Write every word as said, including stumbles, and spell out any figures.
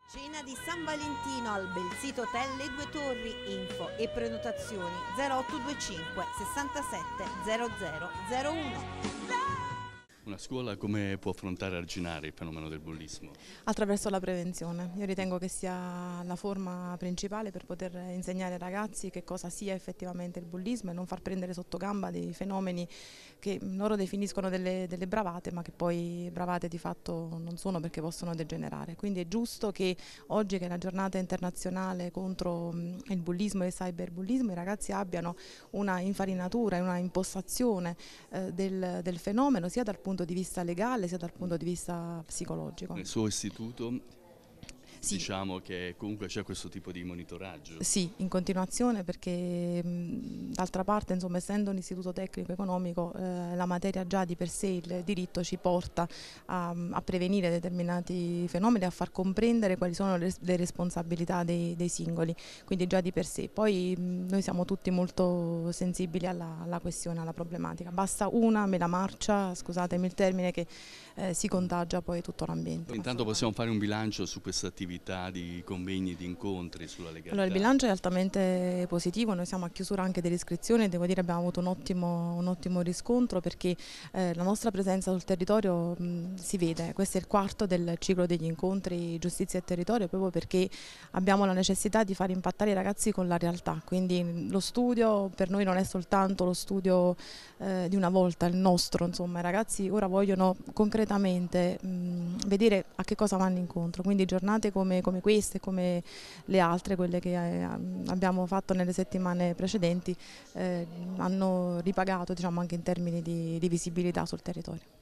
Cena di San Valentino al Belsito Hotel Le Due Torri. Info e prenotazioni zero otto due cinque sessantasette zero zero zero uno. Una scuola come può affrontare e arginare il fenomeno del bullismo? Attraverso la prevenzione. Io ritengo che sia la forma principale per poter insegnare ai ragazzi che cosa sia effettivamente il bullismo e non far prendere sotto gamba dei fenomeni che loro definiscono delle, delle bravate, ma che poi bravate di fatto non sono, perché possono degenerare. Quindi è giusto che oggi, che è la giornata internazionale contro il bullismo e il cyberbullismo, i ragazzi abbiano una infarinatura e una impostazione eh, del, del fenomeno, sia dal punto di vista legale sia dal punto di vista psicologico. Nel suo istituto sì. Diciamo che comunque c'è questo tipo di monitoraggio? Sì, in continuazione, perché d'altra parte, insomma, essendo un istituto tecnico economico, eh, la materia già di per sé, il diritto, ci porta a, a prevenire determinati fenomeni, a far comprendere quali sono le, le responsabilità dei, dei singoli, quindi già di per sé. Poi mh, noi siamo tutti molto sensibili alla, alla questione, alla problematica. Basta una mela marcia, scusatemi il termine, che eh, si contagia poi tutto l'ambiente. Intanto possiamo fare un bilancio su questa attività di convegni, di incontri sulla legalità? Allora, il bilancio è altamente positivo, noi siamo a chiusura anche delle iscrizioni e devo dire abbiamo avuto un ottimo, un ottimo riscontro, perché eh, la nostra presenza sul territorio mh, si vede. Questo è il quarto del ciclo degli incontri Giustizia e Territorio, proprio perché abbiamo la necessità di far impattare i ragazzi con la realtà, quindi lo studio per noi non è soltanto lo studio eh, di una volta, il nostro, insomma, i ragazzi ora vogliono concretamente mh, vedere a che cosa vanno incontro, quindi giornate come, come queste, come le altre, quelle che eh, abbiamo fatto nelle settimane precedenti, eh, hanno ripagato, diciamo, anche in termini di, di visibilità sul territorio.